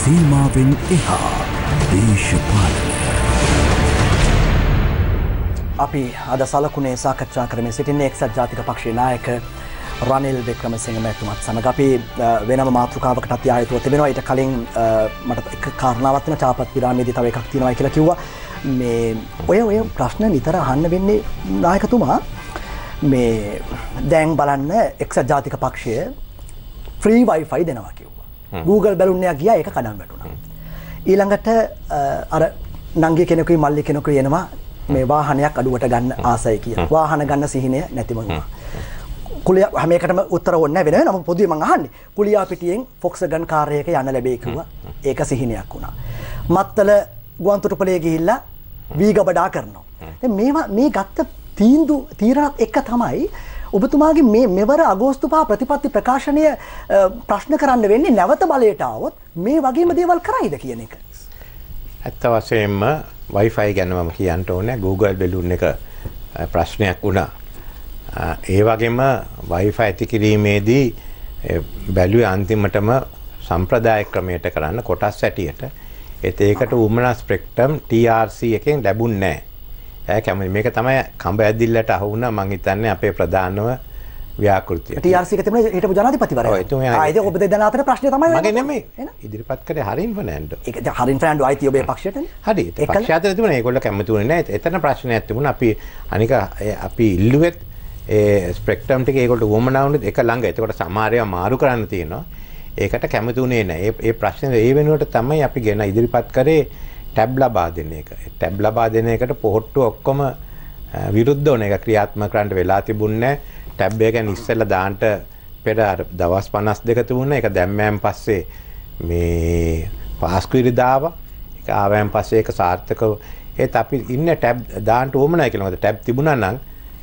සීමාවෙන් එහා දේශපාලනය. අපි අද සලකුණේ සාකච්ඡා කරමින් සිටින්නේ එක්සත් ජාතික පක්ෂයේ නායක රනිල් වික්‍රමසිංහ මැතිතුමත් සමග අපි වෙනම මාතෘකාවකටත් යා යුතුව තිබෙනවා. ඊට කලින් මට එක කාරණාවක් වෙන චාපත් විරාමයේදී තව එකක් තියෙනවා කියලා කිව්වා. මේ ඔය ප්‍රශ්න නිතර අහන්න වෙන්නේ නායකතුමා. මේ දැන් බලන්න එක්සත් ජාතික පක්ෂය ෆ්‍රී වයිෆයි දෙනවා කිව්වා. Google බැලුන්නේ ගියා ඒක කඩන් වැටුණා. ඊළඟට අර නංගි කෙනෙකුයි මල්ලි කෙනෙකුයි එනවා මේ වාහනයක් අඩුවට ගන්න ආසයි කියලා. වාහන ගන්න සිහිනය නැතිම වුණා. කුලිය හැම එකටම උත්තර ඕනේ නැහැ වෙන. නමුත් පොදුවේ මං අහන්නේ කුලියා පිටියෙන් ෆොක්ස්ගන් කාර් එකක යන්න ලැබෙයි කිව්වා. ඒක සිහිනයක් වුණා. මත්තල ගුවන්තොටුපළේ ගිහිල්ලා වීගබඩා කරනවා. දැන් මේවා මේ ගත්ත තීරණත් එක තමයි ඔබතුමාගේ මේ මෙවර අගෝස්තු 5 ප්‍රතිපත්ති ප්‍රකාශනය ප්‍රශ්න කරන්න වෙන්නේ නැවත බලයට ආවොත් මේ වගේම දේවල් කරයිද කියන එක. ඇත්ත වශයෙන්ම Wi-Fi ගැන මම කියන්න ඕනේ. Google බැලුන් එක ප්‍රශ්නයක් වුණා. ඒ වගේම Wi-Fi ඇති කිරීමේදී බැලුවේ අන්තිමටම සම්ප්‍රදාය ක්‍රමයට කරන්න කොටස් ඇටියට. ඒකට උමනා ස්පෙක්ට්‍රම් TRC එකෙන් ලැබුණේ නැහැ. මේක තමයි කඹ ඇදිල්ලට අහු වුණා මං හිතන්නේ අපේ ප්‍රධානම ව්‍යාකෘතිය. TRC එක තිබුණේ හිටපු ජනාධිපතිවරයා. ඔව් එතුමා. ආයිද ඔබ දෙදෙනා අතර ප්‍රශ්නේ තමයි මගේ නෙමෙයි. ඉදිරිපත් කරේ හරින් ෆර්නෑන්ඩෝ. ඒක දැන් හරින් ෆර්නෑන්ඩෝ ආයිති ඔබේ පක්ෂයටනේ. හරි. ඒ පක්ෂය අතර තිබුණා. ඒගොල්ලෝ කැමති වුණේ නැහැ. එතන ප්‍රශ්නයක් තිබුණා. අනික අපි ඉල්ලුවෙත් ඒ ස්පෙක්ට්‍රම් ටික ඒගොල්ලෝ වොමනා වුණේ එක ළඟ. ඒකට සමහරව මාරු කරන්න තියෙනවා. ඒකට කැමති වුණේ නැහැ. ඒ ප්‍රශ්නේ ඒ වෙනුවට තමයි අපි ගෙන ඉදිරිපත් කරේ ටැබ් ලබා දෙන එක. ටැබ් ලබා දෙන එකට පොහොට්ටු ඔක්කොම විරුද්ධ වුණ එක ක්‍රියාත්මක කරන්න වෙලා තිබුණේ. ටැබ් එක ගැන ඉස්සෙල්ලා දාන්න පෙර දවස් 52 තිබුණා. ඒක දැම්මයන් පස්සේ මේ පාස්කු ඉරිදාව. ඒක ආවයන් පස්සේ ඒක සාර්ථකව ඒත් අපි ඉන්නේ ටැබ් දාන්න ඕමනයි කියලා. මොකද ටැබ් තිබුණා නම්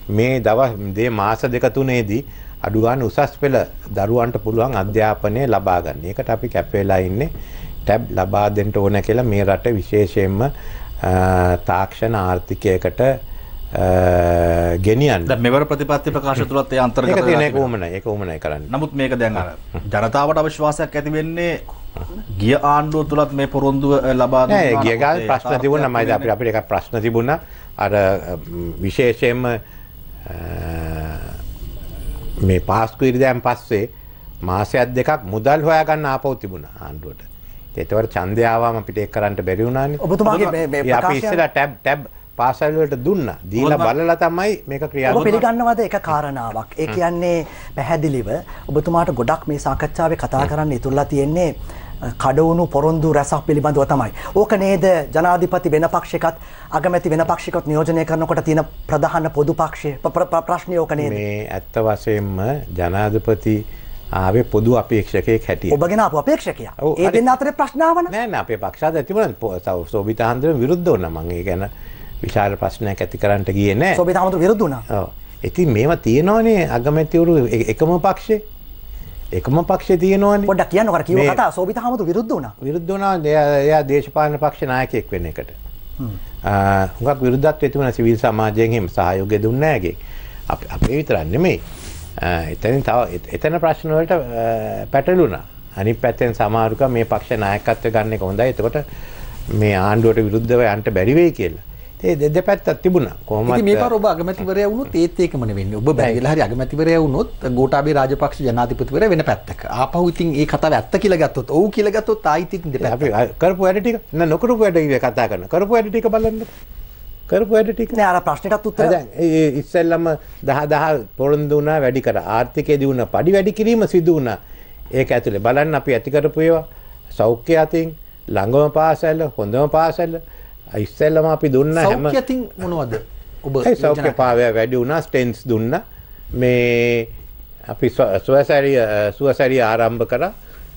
මේ මාස දෙක තුනේදී අඩු ගන්න උසස් පෙළ දරුවන්ට පුළුවන් අධ්‍යාපනය ලබා ගන්න. ඒකට අපි කැප වෙලා ඉන්නේ ටැබ් ලබා දෙන්න ඕන කියලා මේ රට විශේෂයෙන්ම තාක්ෂණ ආර්ථිකයකට ගෙනියන්න. දැන් මෙවර ප්‍රතිපත්ති ප්‍රකාශ තුලත් ඒ අන්තර්ගත ඒක තියෙන ඒක උමනයි කරන්නේ. නමුත් මේක දැන් අර ජනතාවට අවිශ්වාසයක් ඇති වෙන්නේ ගිය ආණ්ඩුව තුලත් මේ පොරොන්දුව ලබා දුන්නා. නෑ ගිය ගාල් ප්‍රශ්න තිබුණා මම අපිට එක ප්‍රශ්න තිබුණා. අර විශේෂයෙන්ම මේ පාස්කු ඉරිදාන් පස්සේ මාසයක් දෙකක් මුදල් හොයා ගන්න ආපහු තිබුණා ආණ්ඩුවට. ඒතවට ඡන්දය ආවම අපිට ඒක කරන්න බැරි වුණානේ. ඔබතුමාගේ මේ ප්‍රකාශය අපි ඉස්සෙල්ලා ටැබ් පාසල් වලට දුන්නා. දීලා බලලා තමයි මේක ක්‍රියාත්මක. ඔබ පිළිගන්නවද එක කාරණාවක්? ඒ කියන්නේ පැහැදිලිව ඔබතුමාට ගොඩක් මේ සාකච්ඡාවේ කතා කරන්න ඉතුරුලා තියෙන්නේ කඩවුණු පොරොන්දු රැසක් පිළිබඳව තමයි. ඕක නේද ජනාධිපති වෙන පක්ෂයකත් අගමැති වෙන පක්ෂයකත් නියෝජනය කරනකොට තියෙන ප්‍රධාන පොදු පක්ෂයේ ප්‍රශ්නේ ඕක නේද? මේ ඇත්ත වශයෙන්ම ජනාධිපති ආවේ පොදු අපේක්ෂකයෙක් හැටියට. ඔබගෙන ආපු අපේක්ෂකයා. ඒ දෙන්න අතරේ ප්‍රශ්න ආවන? නෑ අපේ පක්ෂ අතර තිබුණා සෝබිත හඳුන විරුද්ධ වුණා. මම ඒ ගැන විශාල ප්‍රශ්නයක් ඇති කරන්නට ගියේ නෑ. සෝබිත හඳුන විරුද්ධ වුණා. ඔව්. ඉතින් මේවා තියෙනවනේ අගමැතිවරු එකම පක්ෂේ. එකම පක්ෂේ තියෙනවනේ. පොඩ්ඩක් කියන්නකෝ අර කිව්ව කතාව සෝබිත හඳුන විරුද්ධ වුණා. විරුද්ධ වුණා. එයා දේශපාලන පක්ෂ නායකයෙක් වෙන එකට. හුඟක් විරුද්ධත්වයේ තිබුණා සිවිල් සමාජයෙන් එහෙම සහයෝගය දුන්නේ නැහැ. අපේ විතරක් නෙමෙයි. එතන ප්‍රශ්න වලට පැටළුණා. අනිත් පැත්තෙන් සමහරුක මේ පක්ෂ නායකත්වය ගන්න එක හොඳයි. එතකොට මේ ආණ්ඩුවට විරුද්ධව යන්න බැරි වෙයි කියලා. ඒ දෙපැත්තක් තිබුණා. කොහොමද ඉතින් මේ පාර ඔබ අගමැතිවරයා වුණොත් ඒත් ඒකම නෙවෙන්නේ. ඔබ බැරිලා හරි අගමැතිවරයා වුණොත් ගෝඨාභය රාජපක්ෂ ජනාධිපතිවරයා වෙන පැත්තක. ආපහු ඉතින් ඒ කතාව ඇත්ත කියලා ගත්තොත් ඔව් කියලා ගත්තොත් ආයිත් ඉතින් දෙපැත්ත. අපි කරපු වැඩ ටික නොකරපු වැඩ කතා කරන. කරපු වැඩ ටික බලන්න. කරපු වැඩ ටික නෑ අර ප්‍රශ්නෙටත් උත්තර දැන් ඉස්සෙල්ලම 10 පොරොන්දු වුණා වැඩි කර ආර්ථිකයේ දිනුන පඩි වැඩි කිරීම සිදු වුණා. ඒක ඇතුලේ බලන්න අපි ඇති කරපු ඒවා සෞඛ්‍ය අතින් ළඟම පාසල හොඳම පාසල ඉස්සෙල්ලම අපි දුන්නා හැම සෞඛ්‍ය අතින් මොනවද ඔබ සෞඛ්‍ය පාවය වැඩි වුණා ස්ටෙන්ස් දුන්නා මේ අපි සුවසැරිය ආරම්භ කරා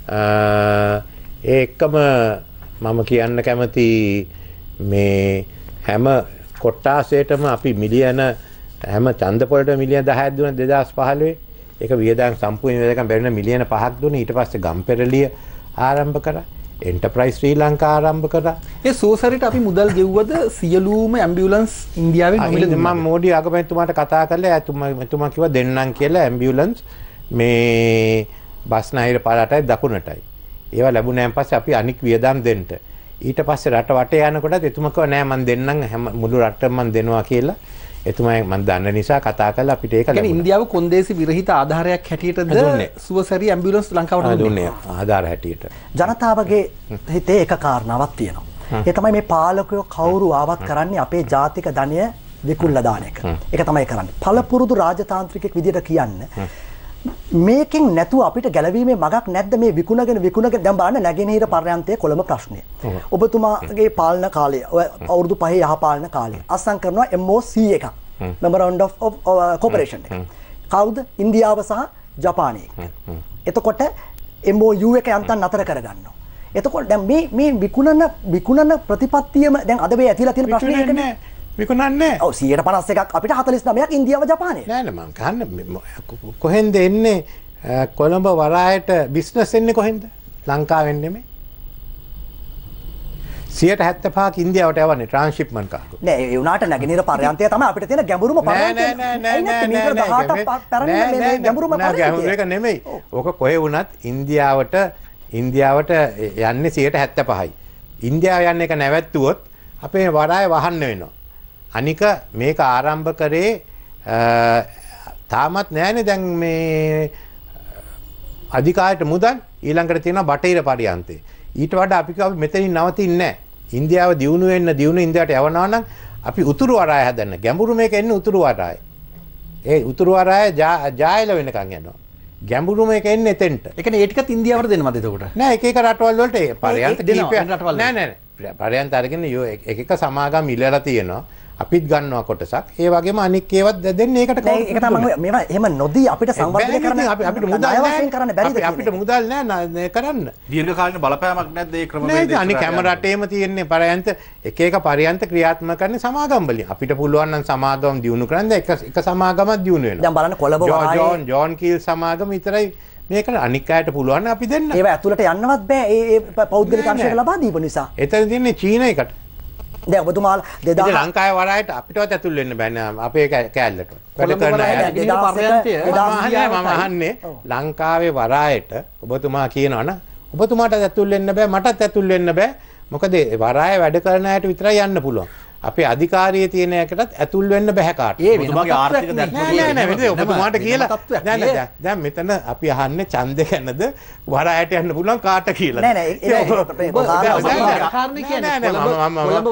ඒකම මම කියන්න කැමති මේ හැම කොට්ටාසයටම අපි මිලියන හැම ඡන්ද පොලට මිලියන 10ක් දුන්නා 2015. ඒක වියදම් සම්පූර්ණ වියදම් බැරින මිලියන 5ක් දුන්නා. ඊට පස්සේ ගම්පෙරළිය ආරම්භ කරා. එන්ටර්ප්‍රයිස් ශ්‍රී ලංකා ආරම්භ කරා. ඒ සෝසරිට අපි මුදල් ගෙව්වද සියලුම ඇම්බියුලන්ස් ඉන්දියාවෙන් නොමිලේ දුන්නා. මම මෝඩි අගමැතිතුමාට කතා කරලා එතුමා කිව්වා දෙන්නම් කියලා ඇම්බියුලන්ස් මේ බස්නාහිර පාරටයි දකුණටයි. ඒවා ලැබුණාන් පස්සේ අපි අනික් වියදම් දෙන්න. ඊට පස්සේ රට වටේ යනකොට එතුමා කිව්වා නෑ මම දෙන්නම් මුළු රටම මම දෙනවා කියලා. එතුමා මම දන්න නිසා කතා කරලා අපිට ඒක ලැබුණා. ඉන්දියාව කොන්දේසි විරහිත ආධාරයක් හැටියටද සුවසැරි ඇම්බියුලන්ස් ලංකාවට දුන්නේ ආධාර හැටියට. ජනතාවගේ හිතේ එක කාරණාවක් තියෙනවා. ඒ තමයි මේ පාලකයෝ කවුරු ආවත් කරන්නේ අපේ ජාතික ධනය විකුණලා දාන එක. ඒක තමයි කරන්නේ. පළපුරුදු රාජතාන්ත්‍රිකෙක් විදියට කියන්න මේකෙන් නැතුව අපිට ගැලවීමේ මගක් නැද්ද මේ විකුණගෙන දැන් බලන්න නැගෙනහිර පර්යන්තයේ කොළඹ ප්‍රශ්නය. ඔබතුමාගේ පාලන කාලය අවුරුදු 5 යහ පාලන කාලය අත්සන් කරනවා MOC එකක්. Memorandum of Cooperation එක. කවුද? ඉන්දියාව සහ ජපානය. එතකොට MOU එක යන්තම් නතර කරගන්නවා. එතකොට දැන් මේ විකුණන ප්‍රතිපත්තියම දැන් අද මේ ඇතිලා තියෙන ප්‍රශ්නේ ඒකනේ. විකුණන්නේ ඔව් 151ක් අපිට 49ක් ඉන්දියාව ජපානය. නෑ මම කන්න කොහෙන්ද එන්නේ කොළඹ වරායට බිස්නස් එන්නේ කොහෙන්ද? ලංකාවෙන් නෙමෙයි. 175ක් ඉන්දියාවට යවන්නේ ට්‍රාන්ස්ෂිප්මන්ට් කාර්ගෝ. නෑ ඒ උනාට නැගෙනහිර පර්යන්තය තමයි අපිට තියෙන ගැඹුරුම පර්යන්තය. නෑ ගැඹුරුම ඒක නෙමෙයි. ඕක කොහේ වුණත් ඉන්දියාවට යන්නේ 175යි. ඉන්දියාව යන්නේ එක නැවැත්තුවොත් අපේ වරාය වහන්න වෙනවා. අනික මේක ආරම්භ කරේ තාමත් නෑනේ දැන් මේ අධිකාරියට මුදල් ඊළඟට තියෙනවා බටහිර පරියන්තේ. ඊට වඩා අපි කිව්වා මෙතනින් නවතින්නේ නෑ. ඉන්දියාව දියුණු ඉන්දියාවට යවනවා නම් අපි උතුරු වරාය හදන්න. ගැඹුරු මේක එන්නේ උතුරු වරාය. ඒ උතුරු වරාය ජායල වෙනකන් යනවා. ගැඹුරු මේක එන්නේ එතෙන්ට. ඒ කියන්නේ ඒ ටිකත් ඉන්දියාවට දෙනවද එතකොට? නෑ එක රටවල් වලට පරියන්ත කීපයක් නෑ පරියන්ත අරගෙන එක සමාගම් ඉල්ලලා තියෙනවා. අපිත් ගන්නවා කොටසක්. ඒ වගේම අනික් ඒවත් දෙන්නේ ඒකට ඒක තමයි මේවා එහෙම නොදී අපිට සංවර්ධනය කරන්න අපිට මුදල් නැහැ කරන්න බැරිද? අපිට මුදල් නැහැ කරන්න. දීර්ඝකාලීන බලපෑමක් නැද්ද ඒ ක්‍රමවේදය? නෑ අනික හැම රටේම තියෙන්නේ පරියන්ත එක පරියන්ත ක්‍රියාත්මක කරන්නේ සමාගම් වලින්. අපිට පුළුවන් නම් සමාගම් දියුණු කරන්න එක සමාගමක් දියුණු වෙනවා. දැන් බලන්න කොළඹ වරායේ ජෝන් කීල් සමාගම විතරයි මේක අනික් අයට පුළුවන් අපි දෙන්න. ඒව ඇතුළට යන්නවත් බෑ ඒ පෞද්ගලික අංශයක ලබා දීපු නිසා. එතන තියෙන්නේ චීන එකට. දැන් ඔබතුමාලා 2000 ලංකාවේ වරායට අපිටවත් ඇතුල් වෙන්න බෑ අපේ කෑල්ලට. වැඩ කරන අය මම අහන්නේ ලංකාවේ වරායට ඔබතුමා කියනවනේ ඔබතුමාට ඇතුල් වෙන්න බෑ මටත් ඇතුල් වෙන්න බෑ. මොකද වරාය වැඩ කරන අයට විතරයි යන්න පුළුවන්. අපේ අධිකාරියේ තියෙන එකටත් ඇතුල් වෙන්න බෑ කාට. ඒ ඔබතුමාගේ ආර්ථික දැක්ම නෑ ඔබතුමාට කියලා දැන් මෙතන අපි අහන්නේ ඡන්දේ ගැනද වරායට යන්න පුළුවන් කාට කියලා. නෑ නෑ ඒක කාරණේ කියන්නේ කොළඹ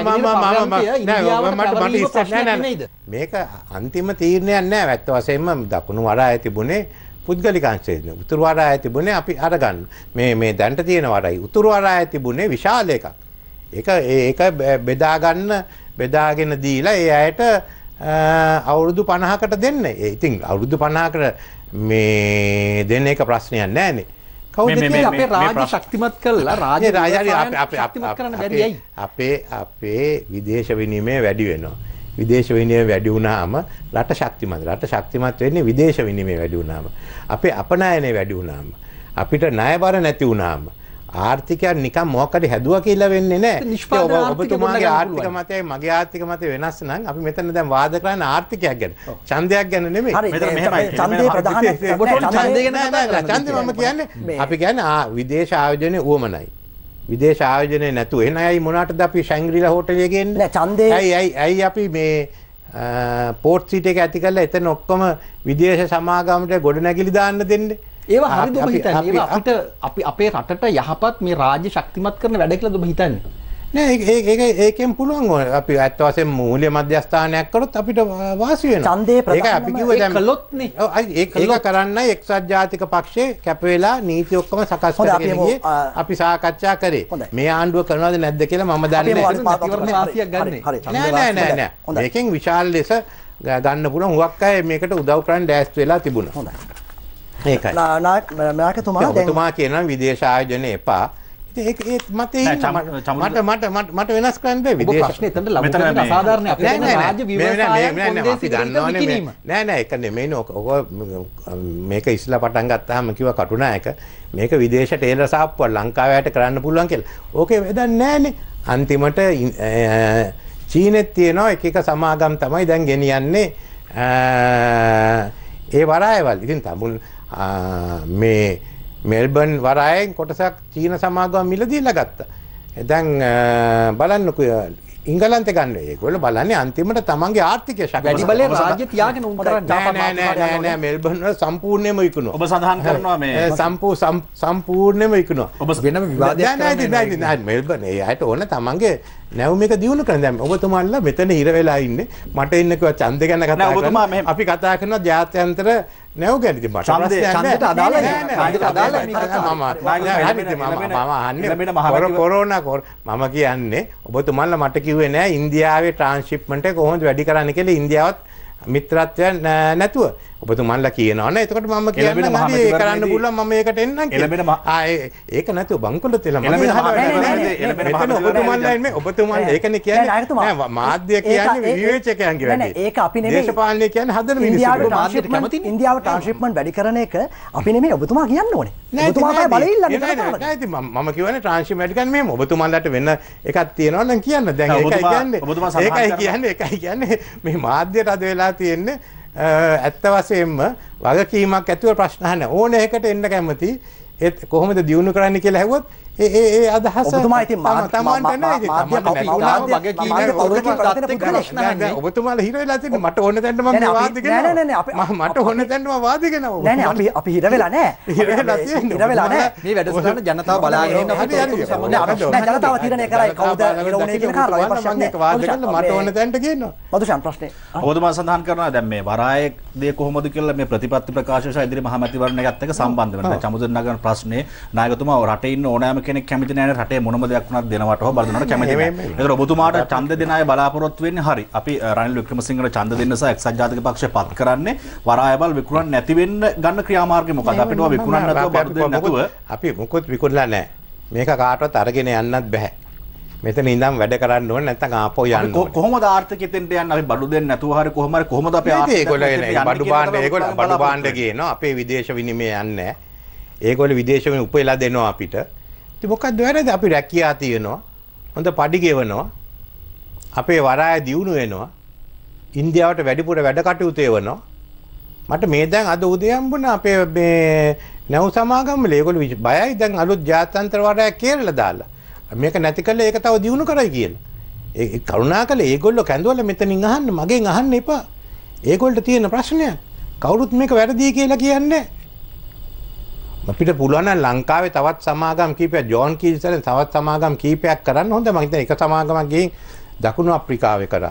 වරාය මේක අන්තිම තීරණයක් නෑ. ඇත්ත වශයෙන්ම දකුණු වරාය තිබුණේ පුද්ගලික අංශයේ. උතුරු වරාය තිබුණේ අපි අරගන්න. මේ දැන්ට තියෙන වරායි උතුරු වරාය තිබුණේ විශාල එකක්. ඒක බෙදාගෙන දීලා ඒ අයට අවුරුදු 50කට දෙන්න. ඉතින් අවුරුදු 50කට මේ දෙන්න එක ප්‍රශ්නයක් නෑනේ. කවුද මේ අපේ රාජ්‍ය ශක්තිමත් කළා ශක්තිමත් කරන්න බැරි ඇයි? අපේ විදේශ විනිමය වැඩි වෙනවා. විදේශ විනිමය වැඩි වුණාම රට ශක්තිමත් වෙන්නේ විදේශ විනිමය වැඩි වුණාම. අපේ අපනයනය වැඩි වුණාම. අපිට ණයබර නැති වුණාම ආර්ථිකය නිකන් මොකක් හරි හැදුවා කියලා වෙන්නේ නැහැ. ඔබතුමාගේ ආර්ථික මතයයි මගේ ආර්ථික මතය වෙනස් නම් අපි මෙතන දැන් වාද කරන්නේ ආර්ථිකයක් ගැන. ඡන්දයක් ගැන නෙමෙයි. මෙතන මෙහෙමයි. ඡන්දේ ප්‍රධාන ඡන්දේ ගැන ඡන්දේ මම කියන්නේ අපි කියන්නේ විදේශ ආයෝජනයේ උවමනයි. විදේශ ආයෝජනයේ නැතුව එන අය මොනකටද අපි ශැංග්‍රීලා හෝටලේ ගේන්නේ? නෑ ඡන්දේ ඇයි අපි මේ පෝට් සීට් එක ඇති කරලා එතන ඔක්කොම විදේශ සමාගමට ගොඩනැගිලි දාන්න දෙන්නේ? ඒවා හරිද ඔබ හිතන්නේ? ඒවා අපිට අපේ රටට යහපත් මේ රාජ්‍ය ශක්තිමත් කරන වැඩ කියලාද ඔබ හිතන්නේ? නෑ ඒකෙන් පුළුවන් අපි ඇත්ත වශයෙන්ම මූල්‍ය මධ්‍යස්ථානයක් කරොත් අපිට වාසි වෙනවා. ඡන්දේ ඒක අපි කිව්වා දැන් කළොත්නේ. ඒක කරන්නයි එක්සත් ජාතික පක්ෂයේ කැප වෙලා නීති ඔක්කොම සකස් කරගෙන ගියේ අපි සාකච්ඡා කරේ. මේ ආණ්ඩුව කරනවද නැද්ද කියලා මම දන්නේ නෑ. මේකෙන් විශාල ලෙස ගන්න පුළුවන් හුඟක් අය මේකට උදව් කරන්න ඩෑස්ට් වෙලා තිබුණා. හොඳයි. ඒකයි. නායකතුමා දැන් ඔබතුමා කියනවා විදේශ ආයෝජන එපා. ඒක මතේ මට වෙනස් කරන්න බෑ විදේශ ප්‍රශ්නේ එතනට ලබු කරන අසාධාරණ අපේ රාජ්‍ය විවෘතය නෑ ඒක නෙමෙයිනේ ඔක මේක ඉස්ලා පටන් ගත්තාම කිව්වා කටුනායක මේක විදේශ ටේලර් සාප්පුවක් ලංකාවට කරන්න පුළුවන් කියලා. ඕකේ වැඩක් නෑනේ. අන්තිමට චීනෙත් තියෙනවා එක සමාගම් තමයි දැන් ගෙනියන්නේ ඒ වරායවල්. ඉතින් තමුන් මෙල්බන් වරායෙන් කොටසක් චීන සමාගම මිලදීලා ගත්තා. දැන් බලන්නකෝ ඉංගලන්තේ ගන්න ඒගොල්ලෝ බලන්නේ අන්තිමට තමන්ගේ ආර්ථිකය ශක්තිය වැඩි බලේ රාජ්‍ය තියාගෙන උන් කරන්නේ නෑ මෙල්බන් වල සම්පූර්ණයෙන්ම විකුණනවා. ඔබ සඳහන් කරනවා මේ සම්පූර්ණයෙන්ම විකුණනවා. ඔබ වෙනම විවාදයක් කරන්නේ නෑ මෙල්බන් ඒ අයට ඕන තමන්ගේ නැවුම එක දිනු කරන දැන් ඔබතුමාලා මෙතන හිර වෙලා ඉන්නේ මට ඉන්න කිව්වා ඡන්ද ගැන කතා කරනවා අපි කතා කරනවා ජාත්‍යන්තර නැවු ගැන ඉතින් මට ඡන්දයට අදාළයි ඡන්දයට අදාළයි මම කියන්නේ ඔබතුමාලා මට කිව්වේ නෑ ඉන්දියාවේ ට්‍රාන්ස්ෂිප්මන්ට් එක කොහොමද වැඩි කරන්න කියලා ඉන්දියාවත් මිත්‍රත්වය නැතුව ඔබතුමාලා කියනවනේ එතකොට මම කියන්නේ හරි ඒ කරන්න පුළුවන් මම ඒකට එන්නම් කියලා ඒක නැතුව බංකොලොත් එලා මම ඔබතුමාලා ඒකනේ කියන්නේ නෑ මාධ්‍ය කියන්නේ විවේචකයන්ගේ වැඩේ ඒක අපි නෙමෙයි දේශපාලනය කියන්නේ හදන මිනිස්සු ඉන්දියාව ට්‍රාන්ස්ෂිප්මන්ට් වැඩි කරන එක අපි නෙමෙයි ඔබතුමා කියන්න ඕනේ ඔබතුමා තමයි බලය ඉල්ලන්නේ නෑ ඉතින් මම කියන්නේ ට්‍රාන්ස්ෂිප්මන්ට් වැඩි කරන්න මෙහෙම ඔබතුමාලාට වෙන එකක් තියෙනවා නම් කියන්න දැන් ඒකයි කියන්නේ මේ මාධ්‍යයට අද වෙලා තියෙන්නේ ඇත්ත වශයෙන්ම වගකීමක් ඇතුව ප්‍රශ්න අහන්න ඕන එකට එන්න කැමති ඒත් කොහොමද දියුණු කරන්න කියලා ඇහුවොත් ඒ අදහස ඔබතුමා ඉතින් ඔබතුමාලා හිර වෙලා තියෙන්නේ මට ඕන තැනට මම වාද ගෙනවා මට ඕන තැනට මම වාද ගෙනවා නෑ නෑ අපි හිර වෙලා නෑ හිර වෙලා නෑ මේ වැඩසටහන ජනතාව බලාගෙන ඉන්න නෑ ජනතාව තීරණය කරයි කවුද හිර උනේ කියන කාරණා ප්‍රශ්න නෑ වාද කරලා මට ඕන තැනට ගේනවා මදුෂාන් ප්‍රශ්නේ ඔබතුමා සඳහන් කරනවා දැන් මේ වරායේ දේ කොහොමද කියලා මේ ප්‍රතිපත්ති ප්‍රකාශය සහ ඉදිරි මහමැතිවරණයත් එක්ක සම්බන්ධ වෙනවා චමුදන් නගර ප්‍රශ්නේ නායකතුමා රටේ ඉන්න ඕනෑම කෙනෙක් කැමති නැහැ රටේ මොනම දෙයක් වුණත් දෙනවට හෝ බල දෙනවට කැමති නැහැ. ඒතර ඔබතුමාට ඡන්ද දෙන අය බලාපොරොත්තු වෙන්නේ හරි. අපි රනිල් වික්‍රමසිංහට ඡන්ද දෙන්න සහ එක්සත් ජාතික පක්ෂය පත් කරන්නේ වරායබල් විකුණන්න නැති වෙන්න ගන්න ක්‍රියාමාර්ගය මොකද? අපිට ඔය විකුණන්න නැතුව බඩු දෙන්න නැතුව අපි මොකොත් විකුණලා නැහැ. මේක කාටවත් අරගෙන යන්නත් බෑ. මෙතන ඉඳන් වැඩ කරන්න ඕනේ නැත්නම් ආපහු යන්න ඕනේ. කොහොමද ආර්ථිකෙතෙන්ට යන්න අපි බඩු දෙන්න නැතුව හරි කොහොමද අපේ ඒගොල්ලෝ බඩු බාණ්ඩ ගේනවා අපේ විදේශ විනිමය යන්නේ නැහැ. ඒගොල්ලෝ විදේශ විනිමය උපයලා දෙනවා අපිට. ඉතින් මොකක්ද වැරද්ද අපි රැකියා තියනවා හොඳ පඩි ගෙවනවා අපේ වරාය දියුණු වෙනවා ඉන්දියාවට වැඩිපුර වැඩ කටයුතු එවනවා මට මේ දැන් අද උදේ හම්බුණා අපේ මේ නැව් සමාගම් වල ඒගොල්ලෝ බයයි දැන් අලුත් ජාත්‍යන්තර වරාය කියලා දාලා මේක නැති කළා ඒක තව දියුණු කරයි කියලා ඒ කරුණාකරලා ඒගොල්ලෝ කැඳවල මෙතනින් අහන්න මගෙන් අහන්න එපා ඒගොල්ලන්ට තියෙන ප්‍රශ්නයක් කවුරුත් මේක වැරදි කියලා කියන්නේ අපිට පුළුවන් නම් ලංකාවේ තවත් සමාගම් කීපයක් ජෝන් කීල්සෙන් තවත් සමාගම් කීපයක් කරන්න හොඳ මම හිතන්නේ එක සමාගමක් ගිහින් දකුණු අප්‍රිකාවේ කරා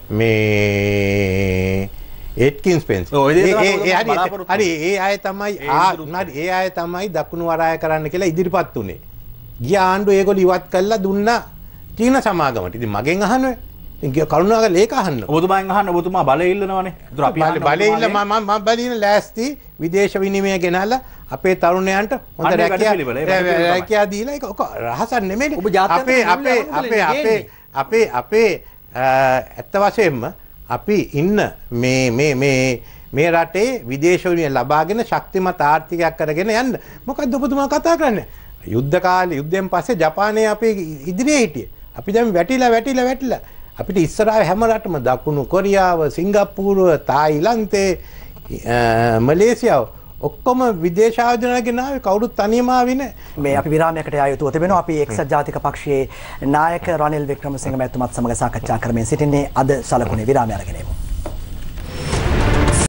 මේ ඒට්කින්ස් පෙන්ස් හරි ඒ අය තමයි දකුණු වරාය කරන්න කියලා ඉදිරිපත් උනේ ගිය ආණ්ඩුව ඒගොල්ලෝ ඉවත් කළා දුන්නා චීන සමාගමට ඉතින් මගෙන් අහන්නේ කරුණාකරලා ඒක අහන්න. ඔබතුමාගෙන් අහන්න ඔබතුමා බලය ඉල්ලනවනේ. ඒතර අපි බලය ඉල්ල මම බලින ලෑස්ති විදේශ විනිමය ගෙනල්ලා අපේ තරුණයන්ට හොඳ රැකියා දීලා ඒක රහසක් නෙමෙයි. අපේ ඇත්ත වශයෙන්ම අපි ඉන්න මේ රටේ විදේශ විනිමය ලබාගෙන ශක්තිමත් ආර්ථිකයක් කරගෙන යන්න. මොකද්ද ඔබතුමා කතා කරන්නේ? යුද්ධ කාලේ යුද්ධයෙන් පස්සේ ජපානයේ අපේ ඉදිරියේ හිටියේ. අපි දැන් වැටිලා අපිට ඉස්සරහ හැම රටම දකුණු කොරියාව, සිංගප්පූරුව, තායිලන්තේ, මලේසියාව ඔක්කොම විදේශ ආයෝජන ගෙන ආවේ කවුරුත් තනියම ආවේ නැහැ. මේ අපි විරාමයකට ආයුතුව තිබෙනවා. අපි එක්සත් ජාතික පක්ෂයේ නායක රනිල් වික්‍රමසිංහ මැතිතුමත් සමග සාකච්ඡා කරමින් සිටින්නේ අද සලකුණේ විරාමය අරගෙන එමු.